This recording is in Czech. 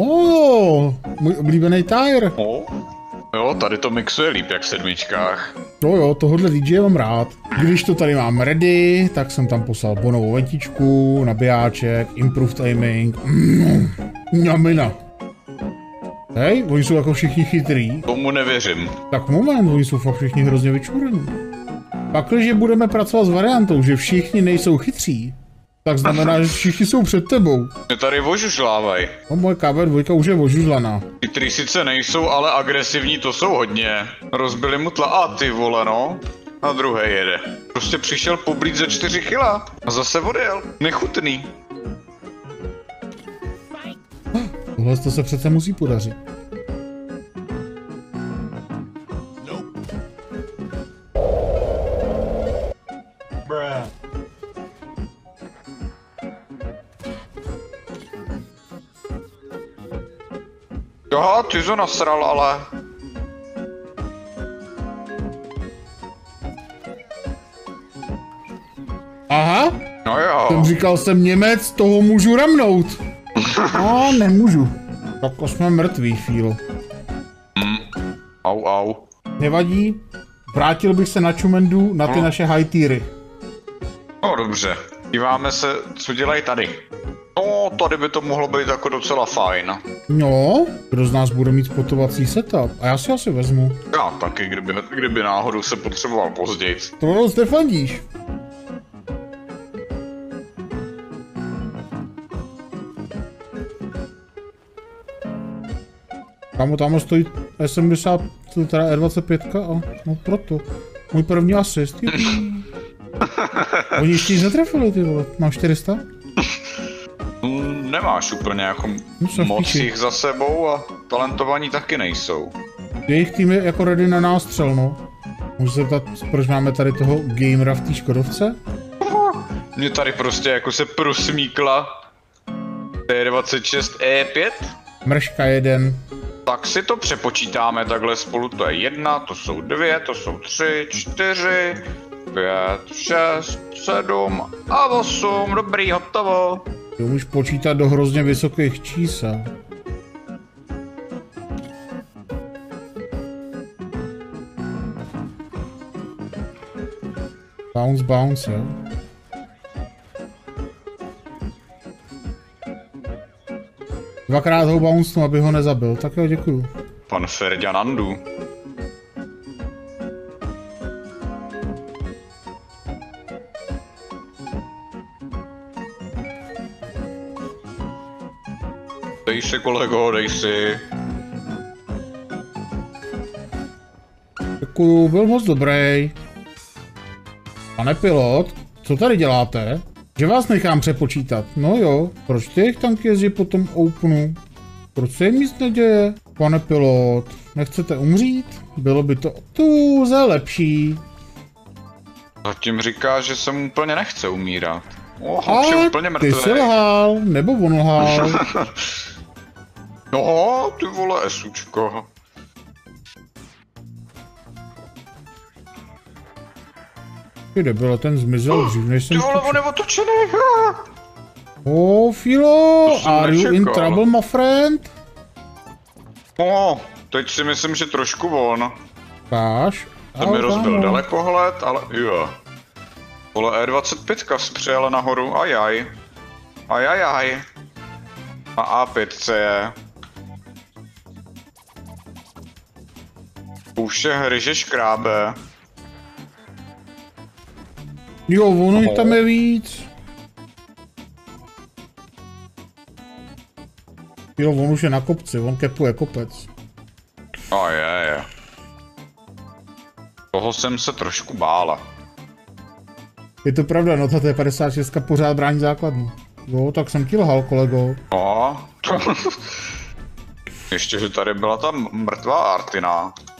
Můj oblíbený tire. Jo, tady to mixuje líp jak v sedmičkách. Jo, tohohle DJ mám rád. Když to tady mám ready, tak jsem tam poslal bonovou ventičku, nabijáček, improved aiming. Mňamina. Hej, oni jsou jako všichni chytrý. Tomu nevěřím. Tak moment, oni jsou fakt všichni hrozně vyčurení. Pakliže budeme pracovat s variantou, že všichni nejsou chytří, tak znamená, že všichni jsou před tebou. Mě tady vožužlávaj. No, moje KV2 už je vožužlaná. Chytrý sice nejsou, ale agresivní to jsou hodně. Rozbili mu tla a ty vole no. A druhý jede. Prostě přišel poblít ze 4 kila a zase odjel. Nechutný. Tohle to se přece musí podařit. Jo, ty to nasral, ale... Aha, No jo. říkal jsem Němec, toho můžu ramnout. No, nemůžu. Tak jsme mrtví, Fíl. Au. Nevadí, vrátil bych se na Čumendu na ty naše high tiery. No dobře. Díváme se, co dělají tady. No, tady by to mohlo být jako docela fajn. No, kdo z nás bude mít spotovací setup? A já si asi vezmu. Já taky, kdyby náhodou se potřeboval později. To moc nefandíš. Tam stojí E70, teda E25 a no proto. Můj první asist. Oni ještě nic netrefili, ty vole. Mám 400? Nemáš úplně jako moc jich za sebou a talentovaní taky nejsou. Jejich tým je jako ready na nástřel, no. Můžu se ptat, proč máme tady toho gamera v té Škodovce? Mně tady prostě jako se prosmíkla T26 E5. Mrška jeden. Tak si to přepočítáme takhle spolu, to je 1, to jsou 2, to jsou 3, 4, 5, 6, 7 a 8, dobrý, hotovo. Ty umíš počítat do hrozně vysokých čísel. Bounce, jo. Dvakrát ho bouncenu, aby ho nezabil, tak jo, děkuju. Pan Ferdinandu. Dej si, kolego, dej si. Děkuju, byl moc dobrý. Pane pilot, co tady děláte? Že vás nechám přepočítat. No jo, proč ty jejich tanky jezdí po tom openu? Proč se jim nic neděje? Pane pilot, nechcete umřít? Bylo by to tuze lepší. Zatím říká, že se mu úplně nechce umírat. Už je úplně mrtvý. Ty jsi lhal, nebo on lhal. No, ty vole, esučko. Kde byl ten zmizel dřív, než jsem... Ty vole, on je otočený. Oh, Filo, are you in trouble, my friend? Teď si myslím, že trošku on. Páš? To mi rozbil dalekohled, ale jo. Vole, E25 přijela nahoru, ajaj. Ajajaj. A A5 je. Už je hry, že škrábe. Jo, ono tam je víc. Jo, on už je na kopci, on kepuje kopec. A je. Toho jsem se trošku bála. Je to pravda, no ta T56 pořád brání základnu. Jo, tak jsem ti lhal, kolego. Ještě, že tady byla ta mrtvá Artina.